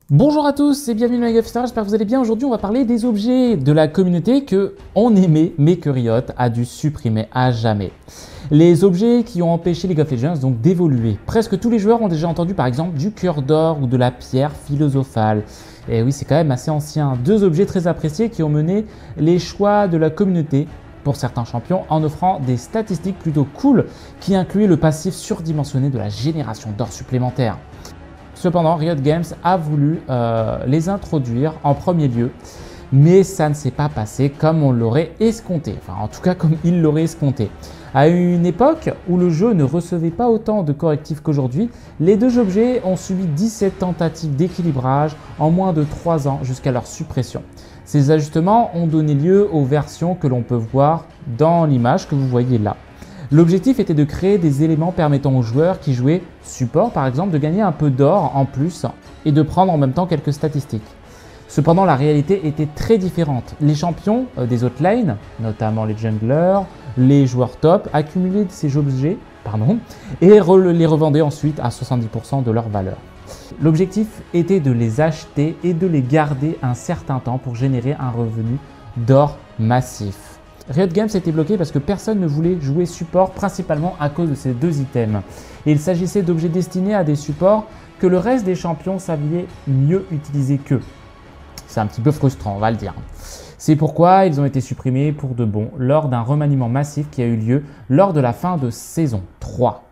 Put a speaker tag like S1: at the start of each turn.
S1: Bonjour à tous et bienvenue dans Megafistar, j'espère que vous allez bien. Aujourd'hui on va parler des objets de la communauté que on aimait mais que Riot a dû supprimer à jamais. Les objets qui ont empêché League of Legends donc d'évoluer. Presque tous les joueurs ont déjà entendu par exemple du cœur d'or ou de la pierre philosophale. Et oui, c'est quand même assez ancien. Deux objets très appréciés qui ont mené les choix de la communauté pour certains champions en offrant des statistiques plutôt cool qui incluaient le passif surdimensionné de la génération d'or supplémentaire. Cependant, Riot Games a voulu les introduire en premier lieu, mais ça ne s'est pas passé comme on l'aurait escompté, enfin en tout cas comme il l'aurait escompté. À une époque où le jeu ne recevait pas autant de correctifs qu'aujourd'hui, les deux objets ont subi 17 tentatives d'équilibrage en moins de 3 ans jusqu'à leur suppression. Ces ajustements ont donné lieu aux versions que l'on peut voir dans l'image que vous voyez là. L'objectif était de créer des éléments permettant aux joueurs qui jouaient support par exemple de gagner un peu d'or en plus et de prendre en même temps quelques statistiques. Cependant, la réalité était très différente. Les champions des autres lanes, notamment les junglers, les joueurs top, accumulaient ces objets et les revendaient ensuite à 70% de leur valeur. L'objectif était de les acheter et de les garder un certain temps pour générer un revenu d'or massif. Riot Games était bloqué parce que personne ne voulait jouer support principalement à cause de ces deux items. Et il s'agissait d'objets destinés à des supports que le reste des champions savaient mieux utiliser qu'eux. C'est un petit peu frustrant, on va le dire. C'est pourquoi ils ont été supprimés pour de bon lors d'un remaniement massif qui a eu lieu lors de la fin de saison 3.